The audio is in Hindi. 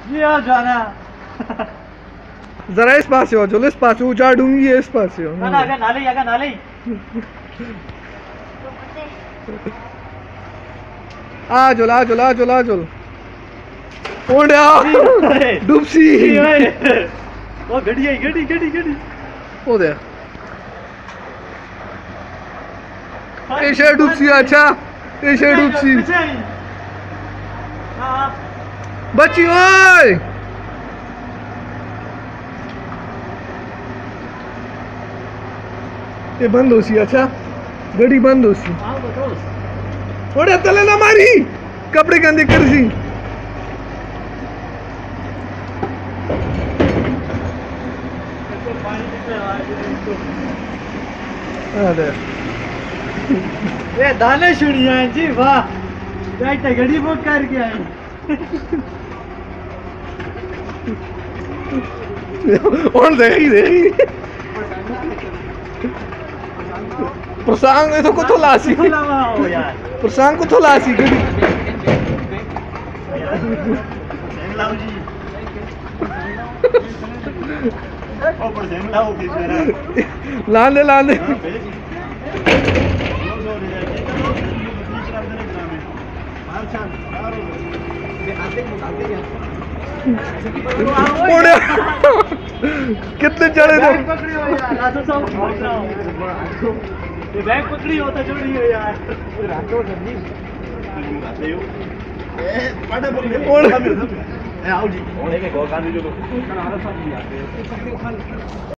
ये आ जाना जरा इस पास हो चलो, इस पास ऊंचा डूंगी है, इस पास हो ना आगे नाले आ चल आ चल आ चल आ चल ओंडा डूबसी ओ गड़ी आई गड़ी ओ दे ऐसे डूबसी। अच्छा ऐसे डूबसी बच्ची ओए ये बंद हो सी। अच्छा गड़ी बंद हो सी। ओडे तले ना मारी कपड़े गंदे कर सी। अरे ये दाने सुनिया जी वाह बेटा गड़ी बुक करके आई और देखी प्रसांग तो कुछ लासी प्रसांग कुछ लासी गड़ी लाने कितने चढ़े ये बैग पकड़ी होता जोड़ी हो यार आओ जी